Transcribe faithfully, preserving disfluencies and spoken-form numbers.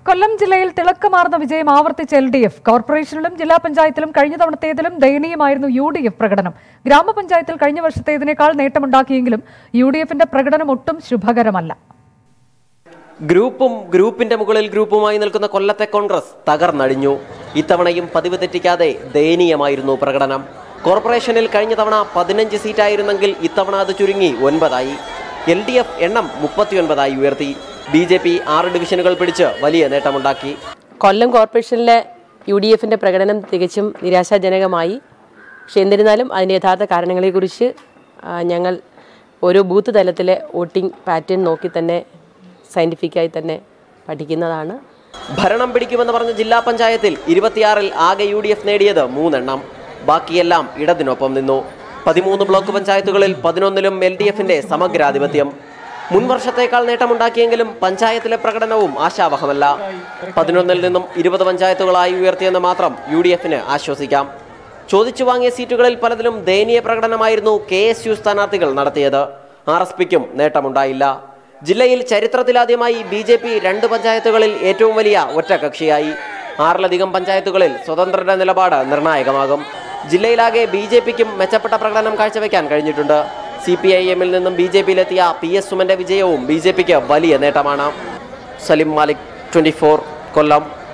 കൊല്ലം ജില്ലയിൽ തിളക്കമാർന്ന വിജയം ആവർത്തിച്ച എൽ ഡി എഫ്. കോർപ്പറേഷനിലും ജില്ലാ പഞ്ചായത്തിലും കഴിഞ്ഞ തവണത്തേതിലും ദയനീയമായിരുന്നു യു ഡി എഫ് പ്രകടനം. ഗ്രാമപഞ്ചായത്തിൽ കഴിഞ്ഞ വർഷത്തേതിനേക്കാൾ നേട്ടമുണ്ടാക്കിയെങ്കിലും യു ഡി എഫിന്റെ പ്രകടനം ഒട്ടും ശുഭകരമല്ല. ഗ്രൂപ്പും ഗ്രൂപ്പിന്റെ മുകളിൽ ഗ്രൂപ്പുമായി നിൽക്കുന്ന കൊല്ലത്തെ കോൺഗ്രസ് തകർന്നടിഞ്ഞു. ഇത്തവണയും പതിവ് തെറ്റിക്കാതെ ദയനീയമായിരുന്നു പ്രകടനം. കോർപ്പറേഷനിൽ കഴിഞ്ഞ തവണ പതിനഞ്ച് സീറ്റായിരുന്നെങ്കിൽ ഇത്തവണ അത് ചുരുങ്ങി ഒൻപതായി. എൽ ഡി എഫ് എണ്ണം മുപ്പത്തിയൊൻപതായി ഉയർത്തി. ബി ജെ പി ആറ് ഡിവിഷനുകൾ പിടിച്ച് വലിയ നേട്ടമുണ്ടാക്കി. കൊല്ലം കോർപ്പറേഷനിലെ യു ഡി എഫിൻ്റെ പ്രകടനം തികച്ചും നിരാശാജനകമായി. പക്ഷെ എന്നിരുന്നാലും അതിൻ്റെ യഥാർത്ഥ കാരണങ്ങളെക്കുറിച്ച് ഞങ്ങൾ ഓരോ ബൂത്ത് തലത്തിലെ വോട്ടിംഗ് പാറ്റേൺ നോക്കി തന്നെ സയൻറ്റിഫിക്കായി തന്നെ പഠിക്കുന്നതാണ്. ഭരണം പിടിക്കുമെന്ന് പറഞ്ഞ ജില്ലാ പഞ്ചായത്തിൽ ഇരുപത്തിയാറിൽ ആകെ യു ഡി എഫ് നേടിയത് മൂന്നെണ്ണം. ബാക്കിയെല്ലാം ഇടതിനൊപ്പം നിന്നു. പതിമൂന്ന് ബ്ലോക്ക് പഞ്ചായത്തുകളിൽ പതിനൊന്നിലും എൽ ഡി എഫിന്റെ സമഗ്രാധിപത്യം. മുൻവർഷത്തേക്കാൾ നേട്ടമുണ്ടാക്കിയെങ്കിലും പഞ്ചായത്തിലെ പ്രകടനവും ആശാവഹമല്ല. പതിനൊന്നിൽ നിന്നും ഇരുപത് പഞ്ചായത്തുകളായി ഉയർത്തിയെന്ന് മാത്രം യു ഡി എഫിന് ആശ്വസിക്കാം. ചോദിച്ചു വാങ്ങിയ സീറ്റുകളിൽ പലതിലും ദയനീയ പ്രകടനമായിരുന്നു കെ എസ് യു സ്ഥാനാർത്ഥികൾ നടത്തിയത്. ആർ എസ് പിക്കും നേട്ടമുണ്ടായില്ല. ജില്ലയിൽ ചരിത്രത്തിലാദ്യമായി ബി ജെ പി രണ്ട് പഞ്ചായത്തുകളിൽ ഏറ്റവും വലിയ ഒറ്റകക്ഷിയായി. ആറിലധികം പഞ്ചായത്തുകളിൽ സ്വതന്ത്രരുടെ നിലപാട് നിർണായകമാകും. ജില്ലയിലാകെ ബി ജെ പിക്കും മെച്ചപ്പെട്ട പ്രകടനം കാഴ്ചവെക്കാൻ കഴിഞ്ഞിട്ടുണ്ട്. സി പി ഐ എമ്മിൽ നിന്നും ബി ജെ പിയിലെത്തിയ പി എസ് സുമന്റെ വിജയവും ബി ജെ പിക്ക് വലിയ നേട്ടമാണ്. സലിം മാലിക്, ട്വന്റി ഫോർ, കൊല്ലം.